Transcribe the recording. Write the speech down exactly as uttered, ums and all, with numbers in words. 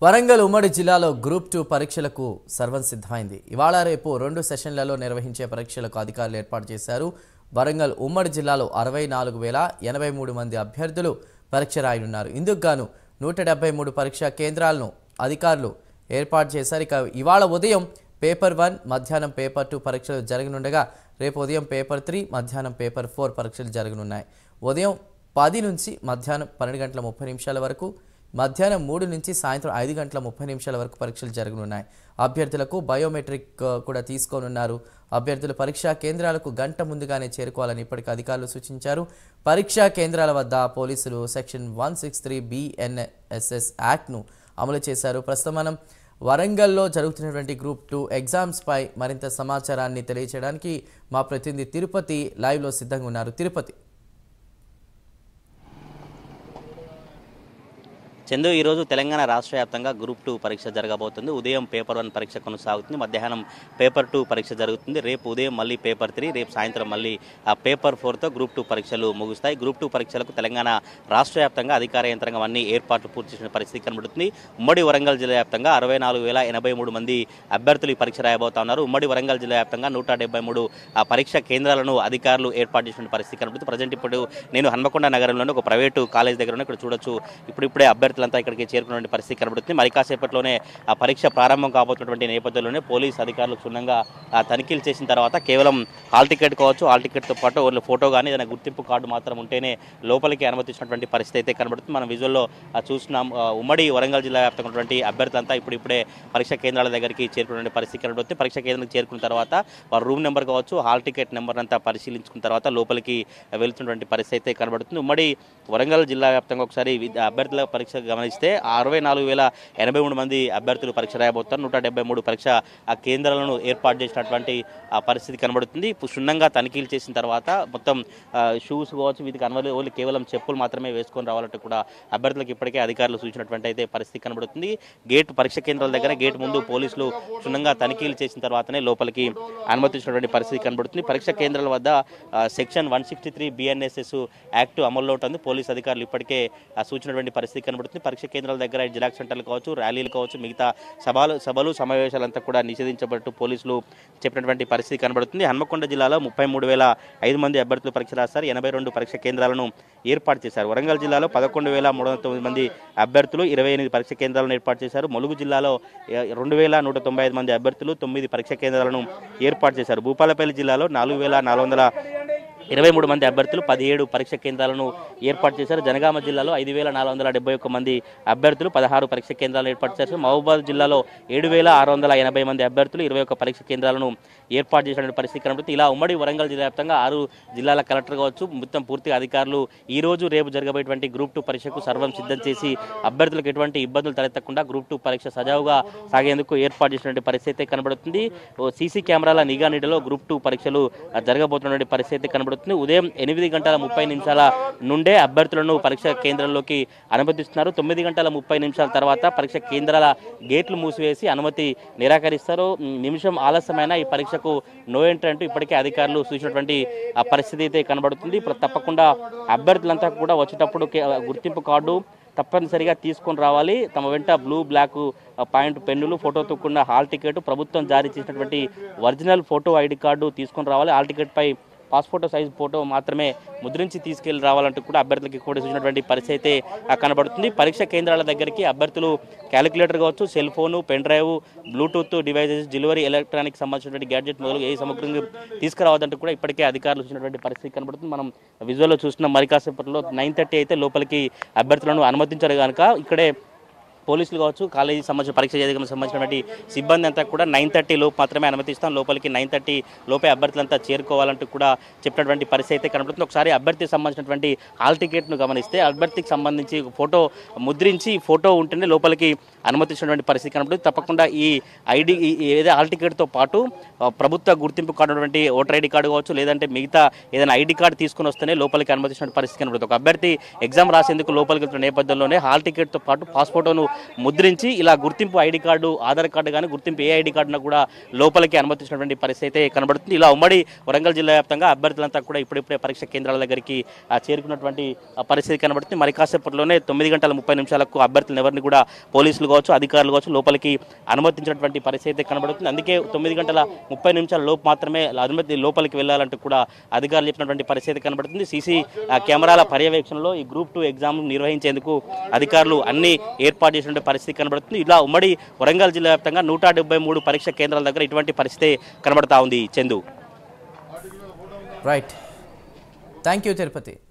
వరంగల్ ఉమ్మడి జిల్లాలో group two పరీక్షలకు సర్వం సిద్ధమైంది. ఇవాళ రేపు రెండు సెషన్లలో నిర్వహించే పరీక్షలకు అధికారులు ఏర్పాటు చేశారు. వరంగల్ ఉమ్మడి జిల్లాలో అరవై నాలుగు వేల ఎనభై మూడు మంది అభ్యర్థులు పరీక్ష రాయనున్నారు. ఇందుకు గాను నూట డెబ్బై మూడు పరీక్షా కేంద్రాలను అధికారులు ఏర్పాటు చేశారు. ఇక ఇవాళ ఉదయం పేపర్ వన్, మధ్యాహ్నం పేపర్ టూ పరీక్షలు జరగనుండగా రేపు ఉదయం పేపర్ త్రీ, మధ్యాహ్నం పేపర్ ఫోర్ పరీక్షలు జరగనున్నాయి. ఉదయం పది నుంచి మధ్యాహ్నం పన్నెండు గంటల ముప్పై నిమిషాల వరకు, మధ్యాహ్నం మూడు నుంచి సాయంత్రం ఐదు గంటల ముప్పై నిమిషాల వరకు పరీక్షలు జరగనున్నాయి. అభ్యర్థులకు బయోమెట్రిక్ కూడా తీసుకోనున్నారు. అభ్యర్థులు పరీక్షా కేంద్రాలకు గంట ముందుగానే చేరుకోవాలని ఇప్పటికే అధికారులు సూచించారు. పరీక్షా కేంద్రాల వద్ద పోలీసులు section one six three BNSS యాక్ట్ను అమలు చేశారు. ప్రస్తుతం మనం వరంగల్లో జరుగుతున్నటువంటి గ్రూప్ టూ ఎగ్జామ్స్ పై మరింత సమాచారాన్ని తెలియజేయడానికి మా ప్రతినిధి తిరుపతి లైవ్లో సిద్ధంగా ఉన్నారు. తిరుపతి, చందు, ఈరోజు తెలంగాణ రాష్ట్ర వ్యాప్తంగా గ్రూప్ టూ పరీక్ష జరగబోతుంది. ఉదయం పేపర్ వన్ పరీక్ష కొనసాగుతుంది, మధ్యాహ్నం పేపర్ టూ పరీక్ష జరుగుతుంది. రేపు ఉదయం మళ్ళీ పేపర్ త్రీ, రేపు సాయంత్రం మళ్ళీ ఆ పేపర్ ఫోర్తో గ్రూప్ టూ పరీక్షలు ముగుస్తాయి. గ్రూప్ టూ పరీక్షలకు తెలంగాణ రాష్ట్ర వ్యాప్తంగా అధికార యంత్రాంగం అన్ని ఏర్పాట్లు పూర్తి చేసిన పరిస్థితి కనబడుతుంది. ఉమ్మడి వరంగల్ జిల్లా వ్యాప్తంగా అరవై నాలుగు వేల ఎనభై మూడు మంది అభ్యర్థులు ఈ పరీక్ష రాయబోతా ఉన్నారు. ఉమ్మడి వరంగల్ జిల్లా వ్యాప్తంగా నూట డెబ్బై మూడు ఆ పరీక్షా కేంద్రాలను అధికారులు ఏర్పాటు చేసిన పరిస్థితి కనబడుతుంది. ప్రజెంట్ ఇప్పుడు నేను హన్మకొండ నగరంలోని ఒక ప్రైవేటు కాలేజ్ దగ్గర ఇక్కడ చూడొచ్చు. ఇప్పుడు ఇప్పుడే అభ్యర్థులంతా ఇక్కడికి చేరుకున్న పరిస్థితి కనబడుతుంది. మరి కాసేపట్లోనే ఆ పరీక్ష ప్రారంభం కాబోతున్నటువంటి నేపథ్యంలోనే పోలీసు అధికారులు క్షుణ్ణంగా తనిఖీలు చేసిన తర్వాత కేవలం హాల్ టికెట్ కావచ్చు, హాల్ టికెట్తో పాటు ఓన్లీ ఫోటో కానీ ఏదైనా గుర్తింపు కార్డు మాత్రం ఉంటేనే లోపలికి అనుమతించినటువంటి పరిస్థితి అయితే కనబడుతుంది. మనం విజువల్లో చూస్తున్నాం. ఉమ్మడి వరంగల్ జిల్లా వ్యాప్తంగా ఉన్నటువంటి అభ్యర్థులంతా ఇప్పుడు ఇప్పుడే పరీక్షా కేంద్రాల దగ్గరికి చేరుకున్న పరిస్థితి కనబడుతుంది. పరీక్షా కేంద్రానికి చేరుకున్న తర్వాత వారు రూమ్ నెంబర్ కావచ్చు, హాల్ టికెట్ నెంబర్ అంతా పరిశీలించుకున్న తర్వాత లోపలికి వెళ్తున్నటువంటి పరిస్థితి అయితే కనబడుతుంది. ఉమ్మడి వరంగల్ జిల్లా వ్యాప్తంగా ఒకసారి అభ్యర్థుల పరీక్ష గమనిస్తే అరవై నాలుగు వేల ఎనభై మూడు మంది అభ్యర్థులు పరీక్ష రాయబోతారు. నూట డెబ్బై మూడు పరీక్ష ఆ కేంద్రాలను ఏర్పాటు చేసినటువంటి ఆ పరిస్థితి కనబడుతుంది. క్షుణ్ణంగా తనిఖీలు చేసిన తర్వాత మొత్తం షూస్ కావచ్చు, వీటికి అనుమతి ఓన్లీ కేవలం చెప్పులు మాత్రమే వేసుకొని రావాలంటే కూడా అభ్యర్థులకు ఇప్పటికే అధికారులు సూచించినటువంటి అయితే పరిస్థితి కనబడుతుంది. గేట్ పరీక్ష కేంద్రాల దగ్గర గేట్ ముందు పోలీసులు క్షుణ్ణంగా తనిఖీలు చేసిన తర్వాతనే లోపలికి అనుమతించినటువంటి పరిస్థితి కనబడుతుంది. పరీక్ష కేంద్రాల వద్ద section one sixty three BNSS act అమల్లో ఉంటుంది. పోలీసు అధికారులు ఇప్పటికే సూచించినటువంటి పరిస్థితి కనబడుతుంది. పరీక్ష కేంద్రాల దగ్గర జిరాక్స్ సెంటర్లు కావచ్చు, ర్యాలీలు కావచ్చు, మిగతా సభలు సభలు సమావేశాలంతా కూడా నిషేధించబట్టు పోలీసులు చెప్పినటువంటి పరిస్థితి కనబడుతుంది. హన్మకొండ జిల్లాలో ముప్పై మూడు వేల ఐదు మంది అభ్యర్థులు పరీక్ష రాస్తారు. ఎనభై రెండు పరీక్ష కేంద్రాలను ఏర్పాటు చేశారు. వరంగల్ జిల్లాలో పదకొండు వేల మూడు వందల తొమ్మిది మంది అభ్యర్థులు ఇరవై ఎనిమిది పరీక్ష కేంద్రాలను ఏర్పాటు చేశారు. ములుగు జిల్లాలో రెండు వేల నూట తొంభై ఐదు మంది అభ్యర్థులు తొమ్మిది పరీక్ష కేంద్రాలను ఏర్పాటు చేశారు. భూపాలపల్లి జిల్లాలో నాలుగు వేల నాలుగు వందల ఇరవై మూడు మంది అభ్యర్థులు పదిహేడు పరీక్ష కేంద్రాలను ఏర్పాటు చేశారు. జనగామ జిల్లాలో ఐదు వేల నాలుగు వందల డెబ్బై ఒక్క మంది అభ్యర్థులు పదహారు పరీక్ష కేంద్రాలను ఏర్పాటు చేశారు. మహబూబాద్ జిల్లాలో ఏడు వేల ఆరు వందల ఎనభై మంది అభ్యర్థులు ఇరవై ఒక్క పరీక్ష కేంద్రాలను ఏర్పాటు చేసిన పరిస్థితి కనబడుతుంది. ఇలా ఉమ్మడి వరంగల్ జిల్లా వ్యాప్తంగా ఆరు జిల్లాల కలెక్టర్ కావచ్చు, మొత్తం పూర్తిగా అధికారులు ఈ రోజు రేపు జరగబోయేటువంటి గ్రూప్ టూ పరీక్షకు సర్వం సిద్ధం చేసి అభ్యర్థులకు ఎటువంటి ఇబ్బందులు తలెత్తకుండా గ్రూప్ టూ పరీక్ష సజావుగా సాగేందుకు ఏర్పాటు చేసినటువంటి పరిస్థితి కనబడుతుంది. సీసీ కెమెరాల నిఘా నీడలో గ్రూప్ టూ పరీక్షలు జరగబోతున్న పరిస్థితి కనబడుతుంది. ఉదయం ఎనిమిది గంటల ముప్పై నిమిషాల నుండే అభ్యర్థులను పరీక్ష కేంద్రంలోకి అనుమతిస్తున్నారు. తొమ్మిది గంటల ముప్పై నిమిషాల తర్వాత పరీక్ష కేంద్రాల గేట్లు మూసివేసి అనుమతి నిరాకరిస్తారు. నిమిషం ఆలస్యమైన ఈ పరీక్షకు నో ఎంట్రీ అంటూ ఇప్పటికే అధికారులు సూచించినటువంటి ఆ పరిస్థితి అయితే కనబడుతుంది. తప్పకుండా అభ్యర్థులంతా కూడా వచ్చేటప్పుడు గుర్తింపు కార్డు తప్పనిసరిగా తీసుకొని రావాలి. తమ వెంట బ్లూ బ్లాక్ పాయింట్ పెన్నులు, ఫోటోతో కూడిన హాల్ టికెట్, ప్రభుత్వం జారీ చేసినటువంటి ఒరిజినల్ ఫోటో ఐడి కార్డు తీసుకొని రావాలి. హాల్ టికెట్ పై పాస్పోర్ట్ సైజ్ ఫోటో మాత్రమే ముద్రించి తీసుకెళ్లి రావాలంటూ కూడా అభ్యర్థులకి కూడా సూచించినటువంటి పరిస్థితి అయితే కనబడుతుంది. పరీక్ష కేంద్రాల దగ్గరికి అభ్యర్థులు క్యాలిక్యులేటర్ కావచ్చు, cell phone, pen drive, Bluetooth devices, delivery electronic సంబంధించినటువంటి గ్యాడ్జెట్ మొదలు ఏ సమగ్రంగా తీసుకురావద్దంటూ కూడా ఇప్పటికే అధికారులు చూసినటువంటి పరిస్థితి కనబడుతుంది. మనం విజువల్లో చూస్తున్నాం. మరి కాసేపట్లో నైన్ థర్టీ అయితే లోపలికి అభ్యర్థులను అనుమతించారు కనుక ఇక్కడే పోలీసులు కావచ్చు, కాలేజీ సంబంధించిన పరీక్ష చేయడానికి సంబంధించినటువంటి సిబ్బంది అంతా కూడా నైన్ థర్టీ లోపు మాత్రమే అనుమతిస్తాం. లోపలికి నైన్ థర్టీ లోపే అభ్యర్థులంతా చేరుకోవాలంటూ కూడా చెప్పినటువంటి పరిస్థితి అయితే కనబడుతుంది. ఒకసారి అభ్యర్థికి సంబంధించినటువంటి హాల్ టికెట్ను గమనిస్తే అభ్యర్థికి సంబంధించి ఫోటో ముద్రించి ఫోటో ఉంటేనే లోపలికి అనుమతించినటువంటి పరిస్థితి కనబడుతుంది. తప్పకుండా ఈ ఐడి ఏదైతే హాల్ టికెట్తో పాటు ప్రభుత్వ గుర్తింపు కార్డు ఉన్నటువంటి ఓటర్ ఐడి కార్డు కావచ్చు, లేదంటే మిగతా ఏదైనా ఐడి కార్డు తీసుకుని వస్తేనే లోపలికి అనుమతించిన పరిస్థితి కనబడుతుంది. ఒక అభ్యర్థి ఎగ్జామ్ రాసేందుకు లోపలికి వెళ్తున్న నేపథ్యంలోనే హాల్ టికెట్తో పాటు పాస్పోర్ట్ను ముద్రించి ఇలా గుర్తింపు ఐడి కార్డు ఆధార్ కార్డు కానీ గుర్తింపు ఏ ఐడి కార్డును కూడా లోపలికి అనుమతించినటువంటి పరిస్థితి అయితే కనబడుతుంది. ఇలా ఉమ్మడి వరంగల్ జిల్లా వ్యాప్తంగా అభ్యర్థులంతా కూడా ఇప్పుడిప్పుడే పరీక్ష కేంద్రాల దగ్గరికి చేరుకున్నటువంటి పరిస్థితి కనబడుతుంది. మరి కాసేపట్లోనే తొమ్మిది గంటల ముప్పై నిమిషాలకు అభ్యర్థులను ఎవరిని కూడా పోలీసులు కావచ్చు అధికారులు కావచ్చు లోపలికి అనుమతించినటువంటి పరిస్థితి అయితే కనబడుతుంది. అందుకే తొమ్మిది గంటల ముప్పై నిమిషాల లోపు మాత్రమే అనుమతి లోపలికి వెళ్ళాలంటూ కూడా అధికారులు చెప్పినటువంటి పరిస్థితి కనబడుతుంది. సీసీ కెమెరాల పర్యవేక్షణలో ఈ గ్రూప్ టూ ఎగ్జామ్ నిర్వహించేందుకు అధికారులు అన్ని ఏర్పాటు చేసినటువంటి పరిస్థితి కనబడుతుంది. ఇలా ఉమ్మడి వరంగల్ జిల్లా వ్యాప్తంగా నూట డెబ్బై మూడు పరీక్ష కేంద్రాల దగ్గర ఇటువంటి పరిస్థితి కనబడతా ఉంది. Chandu. Right, thank you Tirupati.